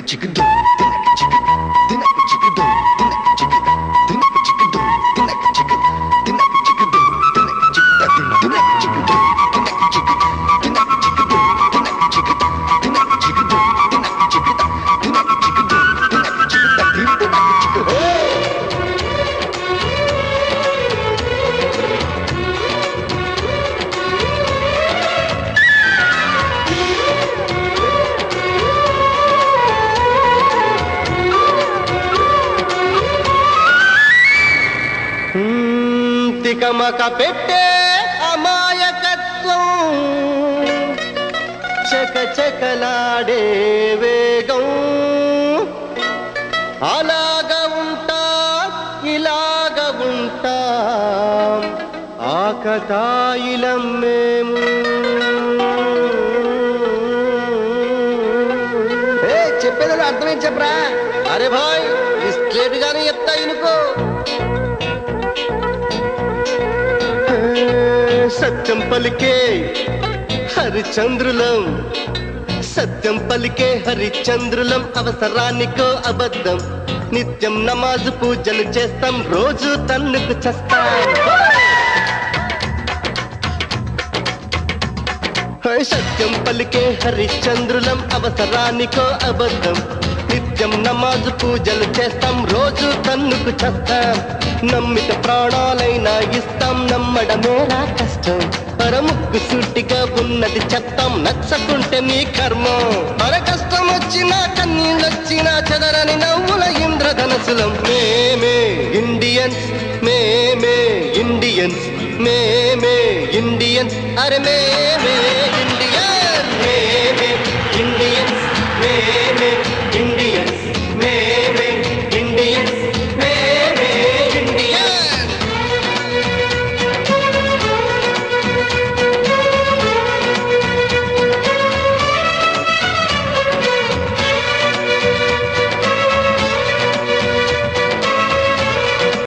తికమక పెట్టే అమాయకత్వం చకచకలాడే వేగం అలాగ ఉంటా ఇలాగ ఉంటా ఆకతాయిలం మేము చెప్పేది అర్థమేం చెప్పరా అరే భాయ్ స్ట్రేట్ గానే చెప్తా ఇనుకో సత్యం పలికే హరిచంద్రులం సత్యం పలికే హరిచంద్రులం అవసరానికో అబద్ధం నిత్యం నమాజు పూజలు చేస్తాం రోజు తన్నుకు చేస్తాం సత్యం పలికే హరిచంద్రులం అవసరానికో అబద్ధం నిత్యం నమాజు పూజలు చేస్తాం రోజు తన్నుకు చేస్తాం నమ్మిత ప్రాణాలైనా ఇస్తాం నమ్మడమేరా కష్టం పరముక్కు సూటిగా ఉన్నది చెప్తాం నచ్చకుంటే నీ కర్మం అర కష్టం వచ్చినా కన్నీళ్ళొచ్చినా చెదరని నవ్వుల ఇంద్రధనసులం మేమే ఇండియన్స్ మేమే ఇండియన్స్ మేమే ఇండియన్స్ అరే